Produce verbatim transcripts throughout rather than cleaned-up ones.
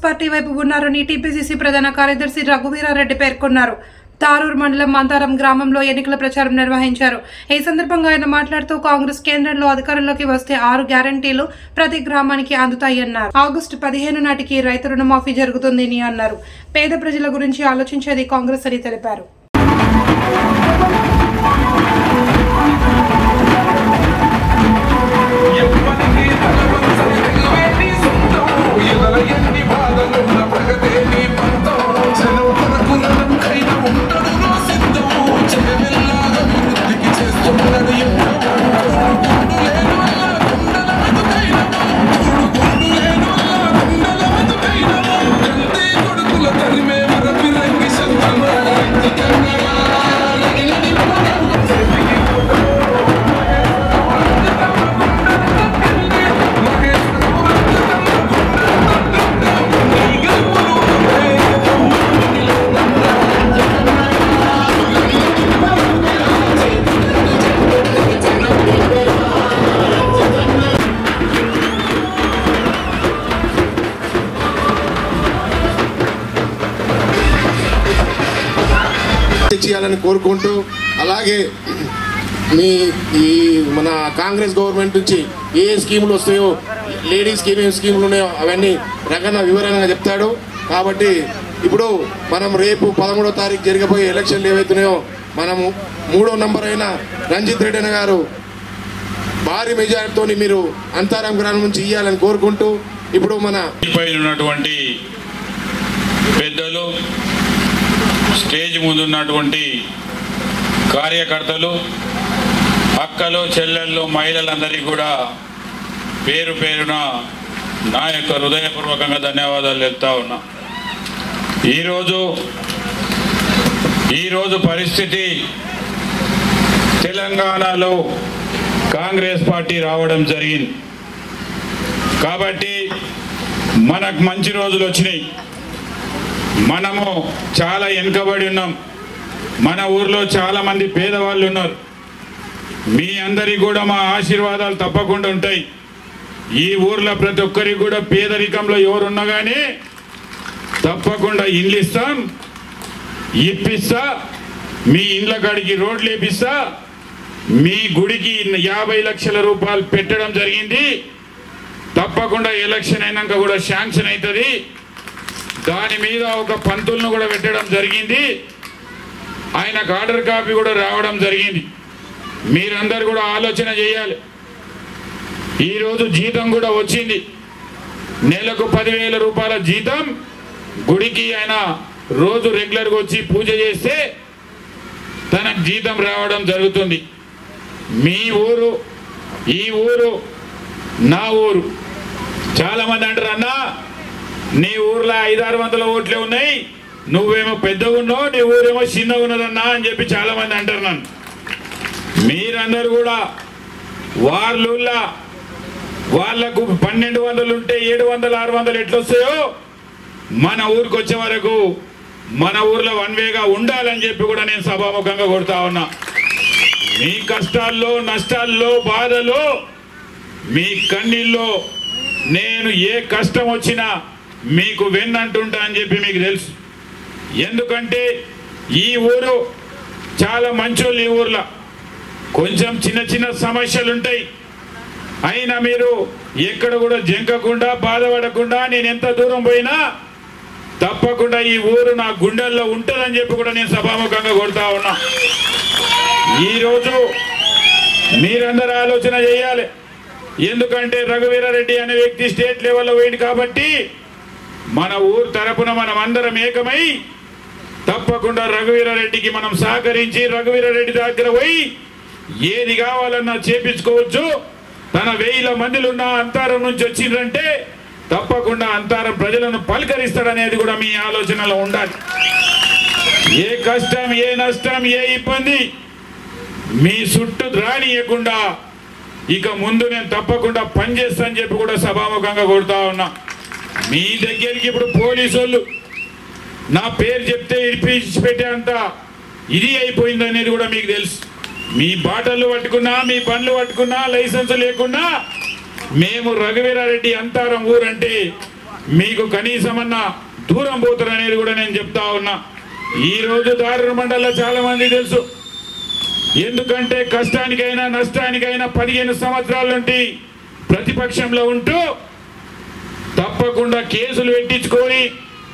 Party వైపు ఉన్నారని TPCC ప్రధాన కార్యదర్శి రఘువీరారెడ్డి పేర్కొన్నారు. తారూరు మండలం మంతారం గ్రామంలో ఎన్నికల ప్రచారం నిర్వహించారు. ఈ సందర్భంగా ఆయన మాట్లాడుతూ కాంగ్రెస్ కేంద్రంలో అధికారంలోకి వస్తే ఆరు గ్యారంటీలు ప్రతి గ్రామానికి అందుతాయన్నారు. ఆగస్టు పదిహేను నాటికి రైతు రుణమాఫీ జరుగుతుందని అన్నారు. పేద ప్రజల గురించి ఆలోచించేది కాంగ్రెస్ అని తెలిపారు. చేయాలని కోరుకుంటూ, అలాగే మీ ఈ మన కాంగ్రెస్ గవర్నమెంట్ నుంచి ఏ స్కీములు వస్తాయో, లేడీస్కి ఏమేమి స్కీములు ఉన్నాయో అవన్నీ రకన్న వివరంగా చెప్తాడు. కాబట్టి ఇప్పుడు మనం రేపు పదమూడో తారీఖు జరగబోయే ఎలక్షన్లు ఏవైతున్నాయో మనము మూడో నంబర్ అయిన రంజిత్ రెడ్డి అన్న గారు భారీ మెజారిటీతో మీరు అంతారం గ్రామం నుంచి ఇవ్వాలని కోరుకుంటూ, ఇప్పుడు మన ఉన్నటువంటి పెద్దలు, స్టేజ్ ముందున్నటువంటి కార్యకర్తలు, అక్కలు, చెల్లెళ్ళు, మహిళలందరికీ కూడా పేరు పేరున నా యొక్క హృదయపూర్వకంగా ధన్యవాదాలు చెప్తా ఉన్నా. ఈరోజు ఈరోజు పరిస్థితి తెలంగాణలో కాంగ్రెస్ పార్టీ రావడం జరిగింది కాబట్టి మనకు మంచి రోజులు వచ్చినాయి. మనము చాలా వెనుకబడి ఉన్నాం. మన ఊర్లో చాలా మంది పేదవాళ్ళు ఉన్నారు. మీ అందరికీ కూడా మా ఆశీర్వాదాలు తప్పకుండా ఉంటాయి. ఈ ఊర్లో ప్రతి ఒక్కరికి కూడా పేదరికంలో ఎవరున్నా కానీ తప్పకుండా ఇండ్లు ఇస్తాం, ఇప్పిస్తా, మీ ఇండ్ల కాడికి రోడ్లు వేపిస్తా, మీ గుడికి యాభై లక్షల రూపాయలు పెట్టడం జరిగింది. తప్పకుండా ఎలక్షన్ అయినాక కూడా శాంక్షన్ అవుతుంది. దాని మీద ఒక పంతులను కూడా పెట్టడం జరిగింది. ఆయనకు ఆర్డర్ కాపీ కూడా రావడం జరిగింది. మీరందరూ కూడా ఆలోచన చేయాలి. ఈరోజు జీతం కూడా వచ్చింది. నెలకు పదివేల రూపాయల జీతం. గుడికి ఆయన రోజు రెగ్యులర్గా వచ్చి పూజ చేస్తే తనకు జీతం రావడం జరుగుతుంది. మీ ఊరు, ఈ ఊరు నా ఊరు. చాలామంది అంటారు, అన్నా నీ ఊర్లో ఐదారు వందల ఓట్లే ఉన్నాయి, నువ్వేమో పెద్దగా ఉన్నావు, నీ ఊరేమో చిన్నగా ఉన్నదన్నా అని చెప్పి చాలా మంది అంటారు నన్ను. మీరందరూ కూడా వాళ్ళ వాళ్లకు పన్నెండు వందలు ఉంటే ఏడు వందలు ఆరు వందలు ఎట్లొస్తాయో మన ఊరికి వచ్చే వరకు మన ఊర్లో వన్ వేగా ఉండాలని చెప్పి కూడా నేను సభాముఖంగా కొడతా ఉన్నా. మీ కష్టాల్లో, నష్టాల్లో, బాధలో, మీ కన్నీల్లో నేను ఏ కష్టం వచ్చినా మీకు వెన్నంటుంటా అని చెప్పి మీకు తెలుసు. ఎందుకంటే ఈ ఊరు చాలా మంచోళ్ళు. ఈ ఊర్లో కొంచెం చిన్న చిన్న సమస్యలు ఉంటాయి. అయినా మీరు ఎక్కడ కూడా జంకకుండా, బాధపడకుండా, నేను ఎంత దూరం పోయినా తప్పకుండా ఈ ఊరు నా గుండెల్లో ఉంటుందని చెప్పి కూడా నేను సభాముఖంగా కొడతా ఉన్నా. ఈరోజు మీరందరూ ఆలోచన చేయాలి. ఎందుకంటే రఘువీరారెడ్డి అనే వ్యక్తి స్టేట్ లెవెల్లో పోయింది కాబట్టి మన ఊరు తరపున మనం అందరం ఏకమై తప్పకుండా రఘువీరారెడ్డికి మనం సహకరించి రఘువీరారెడ్డి దగ్గర పోయి ఏది కావాలన్నా చేపించుకోవచ్చు. తన వేల మందిలో ఉన్న అంతారం నుంచి వచ్చిందంటే తప్పకుండా అంతారం ప్రజలను పలకరిస్తాడనేది కూడా మీ ఆలోచనలో ఉండాలి. ఏ కష్టం, ఏ నష్టం, ఏ ఇబ్బంది మీ చుట్టూ రానియకుండా ఇక ముందు నేను తప్పకుండా పనిచేస్తానని చెప్పి కూడా సభాముఖంగా కొడతా ఉన్నా. మీ దగ్గరికి ఇప్పుడు పోలీసు వాళ్ళు నా పేరు చెప్తే ఇడిపించి పెట్టేంత ఇది అయిపోయింది అనేది కూడా మీకు తెలుసు. మీ బాటలు పట్టుకున్నా, మీ పనులు పట్టుకున్నా, లైసెన్స్ లేకున్నా మేము రఘువీరారెడ్డి అంతారం ఊరంటే మీకు కనీసమన్నా దూరం పోతారనేది కూడా నేను చెప్తా ఉన్నా. ఈరోజు దారుణ మండలంలో చాలా మంది తెలుసు, ఎందుకంటే కష్టానికైనా నష్టానికైనా పదిహేను సంవత్సరాల నుండి ప్రతిపక్షంలో ఉంటూ తప్పకుండా కేసులు పెట్టించుకొని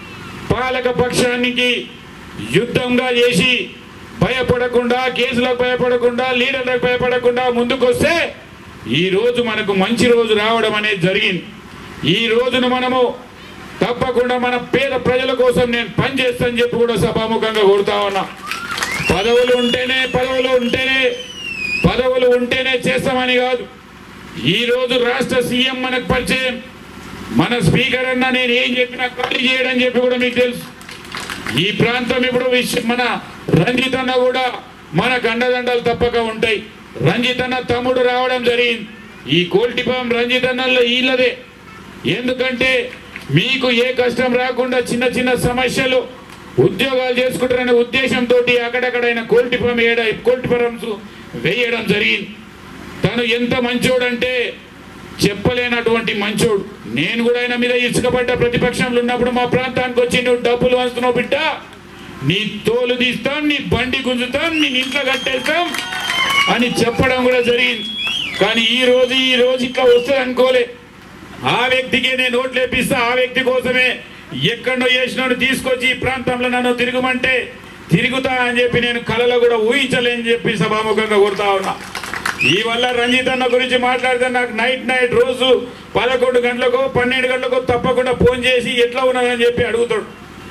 పాలక పక్షానికి యుద్ధంగా చేసి భయపడకుండా, కేసులకు భయపడకుండా, లీడర్లకు భయపడకుండా ముందుకొస్తే ఈరోజు మనకు మంచి రోజు రావడం అనేది జరిగింది. ఈ రోజున మనము తప్పకుండా మన పేద ప్రజల కోసం నేను పనిచేస్తానని చెప్పి కూడా సభాముఖంగా కోరుతా ఉన్నా. పదవులు ఉంటేనే పదవులు ఉంటేనే పదవులు ఉంటేనే చేస్తామని కాదు. ఈరోజు రాష్ట్ర సీఎం మనకు పరిచయం, మన స్పీకర్ అన్న నేను ఏం చెప్పినా ఖాళీ చేయడం చెప్పి కూడా మీకు తెలుసు. ఈ ప్రాంతం ఇప్పుడు మన రంజిత్ అన్న కూడా మన గండదండలు తప్పక ఉంటాయి. రంజిత్ అన్న తమ్ముడు రావడం జరిగింది. ఈ కోల్టిపాం రంజిత్ అన్నలో ఈళ్ళదే. ఎందుకంటే మీకు ఏ కష్టం రాకుండా చిన్న చిన్న సమస్యలు ఉద్యోగాలు చేసుకుంటారనే ఉద్దేశంతో అక్కడక్కడైనా కోల్టిపాం వేయడం కోల్టిపురమ్స్ వేయడం జరిగింది. తను ఎంత మంచోడంటే చెప్పలేనటువంటి మంచోడు. నేను కూడా ఆయన మీద ఇసుకపడ్డ ప్రతిపక్షంలో ఉన్నప్పుడు మా ప్రాంతానికి వచ్చి నువ్వు డబ్బులు వస్తున్నావు బిడ్డ, నీ తోలు తీస్తాం, నీ బండి గుంజుతాం, నీ ఇంట్లో కట్టేస్తాం అని చెప్పడం కూడా జరిగింది. కానీ ఈ రోజు ఈ రోజు ఇట్లా వస్తుంది అనుకోలే. ఆ వ్యక్తికి నేను ఓట్లు వేపిస్తా, ఆ వ్యక్తి కోసమే ఎక్కడో చేసినాడు తీసుకొచ్చి ఈ ప్రాంతంలో నన్ను తిరుగుమంటే తిరుగుతా అని చెప్పి నేను కళలో కూడా ఊహించలేని చెప్పి సభాముఖంగా కోరుతా ఉన్నా. ఈ వల్ల రంజిత్ అన్న గురించి మాట్లాడితే నాకు నైట్ నైట్ రోజు పదకొండు గంటలకు పన్నెండు గంటలకు తప్పకుండా ఫోన్ చేసి ఎట్లా ఉన్నదని చెప్పి అడుగుతాడు.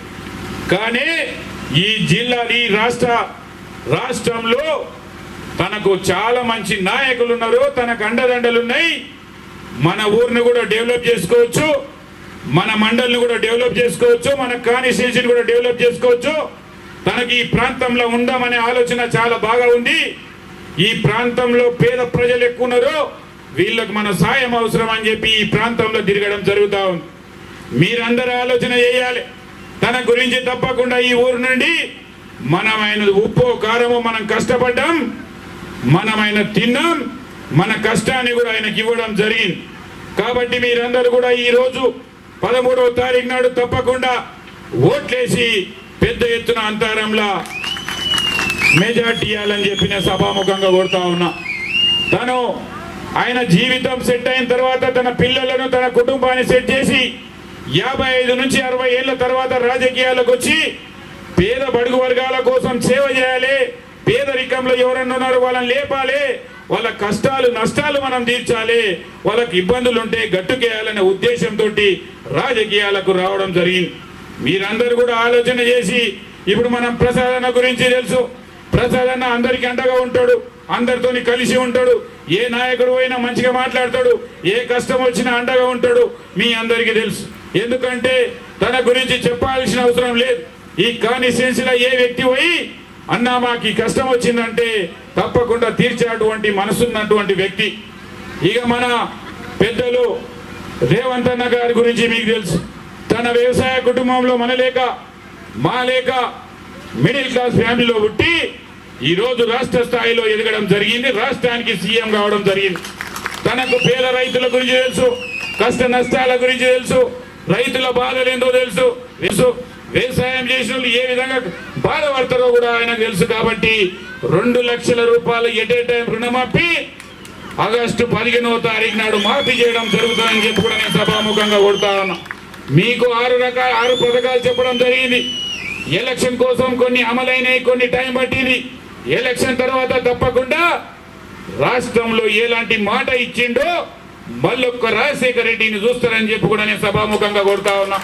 కానీ ఈ జిల్లా ఈ రాష్ట్ర రాష్ట్రంలో తనకు చాలా మంచి నాయకులు ఉన్నారు, తనకు అండదండలు ఉన్నాయి. మన ఊరిని కూడా డెవలప్ చేసుకోవచ్చు, మన మండలిని కూడా డెవలప్ చేసుకోవచ్చు, మన కాన్స్టిట్యూన్సీని కూడా డెవలప్ చేసుకోవచ్చు. తనకి ఈ ప్రాంతంలో ఉందామనే ఆలోచన చాలా బాగా ఉంది. ఈ ప్రాంతంలో పేద ప్రజలు ఎక్కువ ఉన్నారు, వీళ్ళకి మన సాయం అవసరం అని చెప్పి ఈ ప్రాంతంలో తిరగడం జరుగుతూ ఉంది. మీరందరూ ఆలోచన చేయాలి. తన గురించి తప్పకుండా ఈ ఊరు నుండి మనమైన ఉప్పు కారము మనం కష్టపడ్డాం, మనమైన తిన్నాం, మన కష్టాన్ని కూడా ఆయనకి ఇవ్వడం జరిగింది. కాబట్టి మీరందరూ కూడా ఈరోజు పదమూడవ తారీఖు నాడు తప్పకుండా ఓట్లేసి పెద్ద ఎత్తున అంతరంలో మెజార్టీ ఇవ్వాలని చెప్పి నేను సభాముఖంగా కోరుతా ఉన్నా. తను ఆయన జీవితం సెట్ అయిన తర్వాత తన పిల్లలను తన కుటుంబాన్ని సెట్ చేసి యాభై ఐదు నుంచి అరవై ఏళ్ళ తర్వాత రాజకీయాలకు వచ్చి పేద బడుగు వర్గాల కోసం సేవ చేయాలి, పేదరికంలో ఎవరన్నా ఉన్నారో వాళ్ళని లేపాలి, వాళ్ళ కష్టాలు నష్టాలు మనం తీర్చాలి, వాళ్ళకి ఇబ్బందులు ఉంటే గట్టుకేయాలనే ఉద్దేశంతో రాజకీయాలకు రావడం జరిగింది. మీరందరూ కూడా ఆలోచన చేసి ఇప్పుడు మనం ప్రసాదన గురించి తెలుసు. ప్రసాదన్న అందరికీ అండగా ఉంటాడు, అందరితోని కలిసి ఉంటాడు, ఏ నాయకుడు అయినా మంచిగా మాట్లాడతాడు, ఏ కష్టం వచ్చినా అండగా ఉంటాడు. మీ అందరికీ తెలుసు. ఎందుకంటే తన గురించి చెప్పాల్సిన అవసరం లేదు. ఈ కాన్స్టిట్యున్సీలో ఏ వ్యక్తి పోయి అన్నా మాకు కష్టం వచ్చిందంటే తప్పకుండా తీర్చేటువంటి మనసున్నటువంటి వ్యక్తి. ఇక మన పెద్దలు రేవంత్ అన్న గారి గురించి మీకు తెలుసు. తన వ్యవసాయ కుటుంబంలో మన లేక మా లేక మిడిల్ క్లాస్ ఫ్యామిలీలో పుట్టి ఈరోజు రాష్ట్ర స్థాయిలో ఎదగడం జరిగింది, రాష్ట్రానికి సీఎం కావడం జరిగింది. తనకు పేద రైతుల గురించి తెలుసు, కష్ట నష్టాల గురించి తెలుసు, రైతుల బాధలు ఏందో తెలుసు తెలుసు వ్యవసాయం చేసిన వాళ్ళు ఏ విధంగా బాధపడతారో కూడా ఆయనకు తెలుసు. కాబట్టి రెండు లక్షల రూపాయలు ఎట్ ఏ టైం రుణమాఫీ ఆగస్టు పదిహేనవ తారీఖు నాడు మాఫీ చేయడం జరుగుతుందని చెప్పి కూడా నేను సభాముఖంగా కొడతా ఉన్నా. మీకు ఆరు రకాల ఆరు పథకాలు చెప్పడం జరిగింది. ఎలక్షన్ కోసం కొన్ని అమలైనవి, కొన్ని టైం పట్టింది. ఎలక్షన్ తర్వాత తప్పకుండా రాష్ట్రంలో ఎలాంటి మాట ఇచ్చిండో మళ్ళొక్క రాజశేఖర రెడ్డిని చూస్తారని చెప్పి కూడా నేను సభాముఖంగా కొడతా ఉన్నా.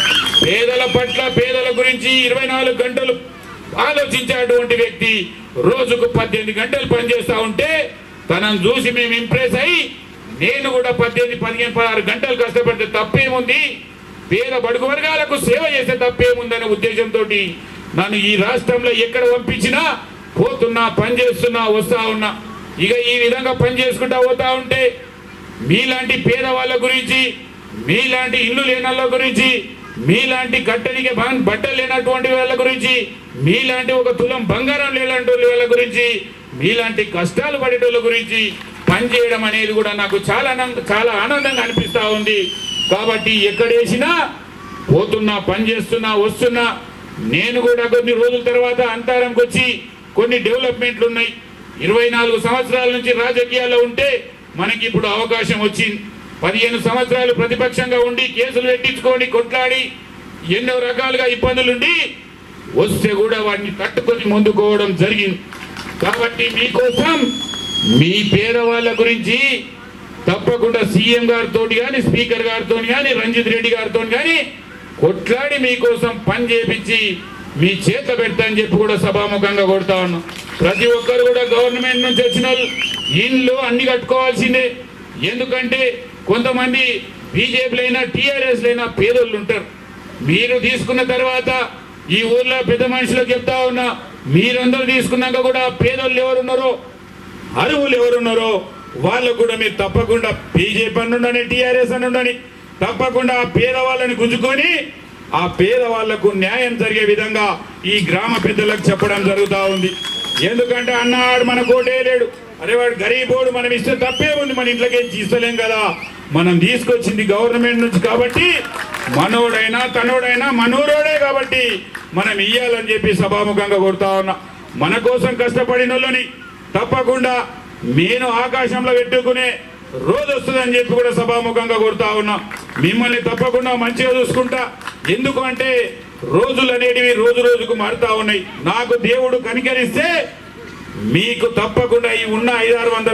పేదల పట్ల పేదల గురించి ఇరవై నాలుగు గంటలు ఆలోచించేటువంటి వ్యక్తి రోజుకు పద్దెనిమిది గంటలు పనిచేస్తా ఉంటే తనను చూసి మేము ఇంప్రెస్ అయ్యి నేను కూడా పద్దెనిమిది పదిహేను పదహారు గంటలు కష్టపడితే తప్పేముంది, పేద బడుగు వర్గాలకు సేవ చేసే తప్పేముందనే ఉద్దేశంతో నన్ను ఈ రాష్ట్రంలో ఎక్కడ పంపించినా పోతున్నా, పని చేస్తున్నా, వస్తా ఉన్నా. ఇక ఈ విధంగా పని చేసుకుంటా పోతా ఉంటే మీలాంటి పేదవాళ్ళ గురించి, మీలాంటి ఇల్లు లేని వాళ్ళ గురించి, మీలాంటి కట్టనికి బట్టలు లేనటువంటి వాళ్ళ గురించి, మీలాంటి ఒక తులం బంగారం లేనటువంటి వాళ్ళ గురించి, మీలాంటి కష్టాలు పడేటోళ్ళ గురించి పనిచేయడం అనేది కూడా నాకు చాలా చాలా ఆనందంగా అనిపిస్తూ ఉంది. కాబట్టి ఎక్కడేసినా పోతున్నా, పని చేస్తున్నా, వస్తున్నా. నేను కూడా కొన్ని రోజుల తర్వాత అంతరంకి వచ్చి కొన్ని డెవలప్మెంట్లు ఉన్నాయి. ఇరవై నాలుగు సంవత్సరాల నుంచి రాజకీయాల్లో ఉంటే మనకి ఇప్పుడు అవకాశం వచ్చింది. పదిహేను సంవత్సరాలు ప్రతిపక్షంగా ఉండి కేసులు పెట్టించుకొని కొట్లాడి ఎన్నో రకాలుగా ఇబ్బందులుండి వస్తే కూడా వాటిని తట్టుకొని ముందుకోవడం జరిగింది. కాబట్టి మీకోసం మీ పేదవాళ్ళ గురించి తప్పకుండా సీఎం గారితో కానీ, స్పీకర్ గారితో కానీ, రంజిత్ రెడ్డి గారితో కానీ కొట్లాడి మీకోసం పని చేపించి మీ చేత పెడతా అని చెప్పి కూడా సభాముఖంగా కొడతా ఉన్నాం. ప్రతి ఒక్కరు కూడా గవర్నమెంట్ నుంచి వచ్చిన ఇళ్ళు అన్ని కట్టుకోవాల్సిందే. ఎందుకంటే కొంతమంది బీజేపీలైనా టీఆర్ఎస్లైనా పేదోళ్ళు ఉంటారు. మీరు తీసుకున్న తర్వాత ఈ ఊర్లో పెద్ద మనుషులకు చెప్తా ఉన్నా, మీరందరూ తీసుకున్నాక కూడా పేదోళ్ళు ఎవరున్నారో, అరువులు ఎవరున్నారో వాళ్ళకు కూడా మీరు తప్పకుండా బీజేపీ అని ఉండని, టీఆర్ఎస్ అని ఉండని తప్పకుండా ఆ పేదవాళ్ళని గుంజుకొని ఆ పేదవాళ్లకు న్యాయం జరిగే విధంగా ఈ గ్రామ పెద్దలకు చెప్పడం జరుగుతూ ఉంది. ఎందుకంటే అన్నాడు మన కోటే లేడు, అరే వాడు గరీబోడు, మనం ఇస్తే తప్పే ఉంది, మన ఇంట్లోకి ఇస్తలేం కదా. మనం తీసుకొచ్చింది గవర్నమెంట్ నుంచి కాబట్టి మనోడైనా తనోడైనా మనూరోడే కాబట్టి మనం ఇయ్యాలని చెప్పి సభాముఖంగా కొడతా ఉన్నా. మన కోసం కష్టపడిన వాళ్ళని తప్పకుండా నేను ఆకాశంలో పెట్టుకునే రోజు వస్తుందని చెప్పి కూడా సభాముఖంగా కొడతా ఉన్నా. మిమ్మల్ని తప్పకుండా మంచిగా చూసుకుంటా. ఎందుకు అంటే రోజులు అనేటివి రోజు రోజుకు మారుతా ఉన్నాయి. నాకు దేవుడు కనికరిస్తే మీకు తప్పకుండా ఈ ఉన్న ఐదారు వందల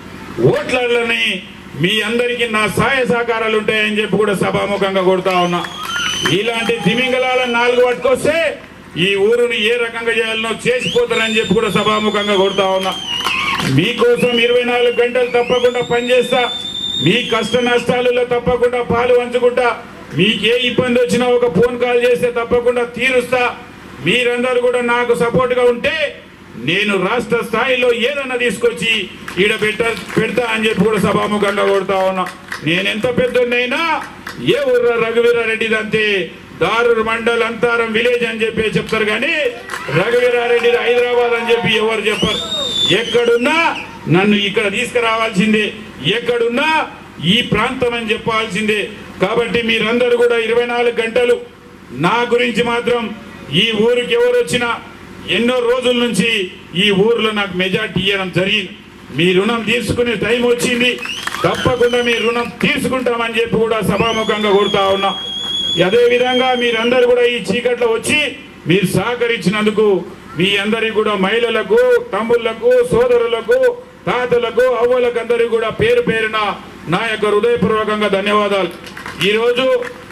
ఓట్లని మీ అందరికీ నా సహాయ సహకారాలు ఉంటాయని చెప్పి కూడా సభాముఖంగా కొడతా ఉన్నా. ఇలాంటి తిమింగళాలను నాలుగు పట్టుకొస్తే ఈ ఊరుని ఏ రకంగా చేయాలనో చేసిపోతారని చెప్పి కూడా సభాముఖంగా కొడతా ఉన్నా. మీకోసం ఇరవై నాలుగు గంటలు తప్పకుండా పనిచేస్తా. మీ కష్ట నష్టాలలో తప్పకుండా పాలు పంచుకుంటా. మీకే ఇబ్బంది వచ్చినా ఒక ఫోన్ కాల్ చేస్తే తప్పకుండా తీరుస్తా. మీరందరూ కూడా నాకు సపోర్ట్గా ఉంటే నేను రాష్ట్ర స్థాయిలో ఏదన్నా తీసుకొచ్చి ఈడ పెట్ట పెడతా అని చెప్పి కూడా సభాముఖంగా కొడతా ఉన్నా. నేను ఎంత పెద్దనైనా ఏ ఊర్ర రఘువీరారెడ్డిది అంతే, దారూర్ మండల్ అంతారం విలేజ్ అని చెప్పి చెప్తారు కానీ రఘువీరారెడ్డిది హైదరాబాద్ అని చెప్పి ఎవరు చెప్పరు. ఎక్కడున్నా నన్ను ఇక్కడ తీసుకురావాల్సిందే, ఎక్కడున్నా ఈ ప్రాంతం అని చెప్పాల్సిందే. కాబట్టి మీరందరూ కూడా ఇరవై నాలుగు గంటలు నా గురించి మాత్రం ఈ ఊరికి ఎవరు వచ్చినా ఎన్నో రోజుల నుంచి ఈ ఊర్లో నాకు మెజార్టీ ఇవ్వడం జరిగింది. మీ రుణం తీసుకునే టైం వచ్చింది, తప్పకుండా మీ రుణం తీసుకుంటామని చెప్పి కూడా సభాముఖంగా కోరుతా ఉన్నా. అదేవిధంగా మీరందరూ కూడా ఈ చీకట్లో వచ్చి మీరు సహకరించినందుకు మీ అందరికీ కూడా మహిళలకు, తమ్ముళ్లకు, సోదరులకు, తాతలకు, అవ్వలకు అందరికీ కూడా పేరు పేరున నా యొక్క హృదయపూర్వకంగా ధన్యవాదాలు. ఈరోజు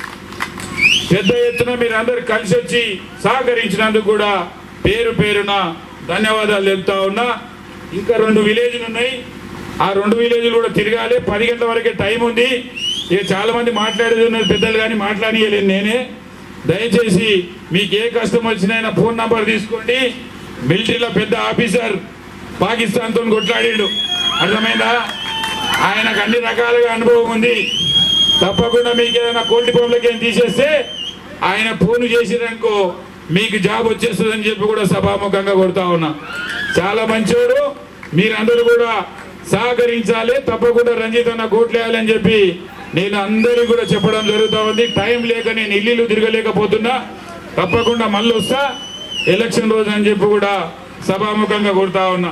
పెద్ద ఎత్తున మీరు అందరు కలిసి వచ్చి సహకరించినందుకు కూడా పేరు పేరున ధన్యవాదాలు చెప్తా ఉన్నా. ఇంకా రెండు విలేజ్లు ఉన్నాయి, ఆ రెండు విలేజ్లు కూడా తిరగాలి. పది గంటల వరకే టైం ఉంది. ఇక చాలా మంది మాట్లాడేది ఉన్నది పెద్దలు కానీ మాట్లాడియలేను నేనే. దయచేసి మీకు ఏ కష్టం వచ్చినా ఫోన్ నంబర్ తీసుకోండి. మిలిటరీలో పెద్ద ఆఫీసర్ పాకిస్తాన్తో కొట్లాడాడు, అర్థమైందా? ఆయనకు అన్ని రకాలుగా అనుభవం ఉంది. తప్పకుండా మీకు ఏదైనా కోల్డ్ భూములకి ఏం తీసేస్తే ఆయన ఫోన్ చేసిరనుకో మీకు జాబ్ వచ్చేస్తుందని చెప్పి కూడా సభాముఖంగా కొడతా ఉన్నా. చాలా మంచివాడు, మీరందరూ కూడా సహకరించాలి. తప్పకుండా రంజిత్ అన్న కోట్లేయాలని చెప్పి నేను అందరికీ కూడా చెప్పడం జరుగుతూ ఉంది. టైం లేక నేను ఇల్లు తిరగలేకపోతున్నా, తప్పకుండా మళ్ళీ వస్తా ఎలక్షన్ రోజు అని చెప్పి కూడా సభాముఖంగా కొడతా ఉన్నా.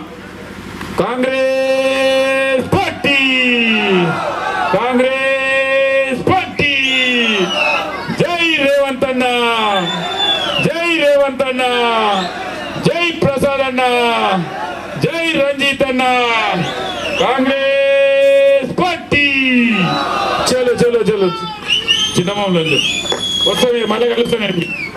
కాంగ్రెస్ పార్టీ, కాంగ్రెస్ పార్టీ, జై రేవంత్ అన్న, జై రేవంత్ అన్న, జై ప్రసాద్ అన్న, జై రంజిత్ అన్న, కాంగ్రెస్ పార్టీ. చలో చలో చలో చిన్నమామలు వస్తాం, మళ్ళీ కలుస్తాను.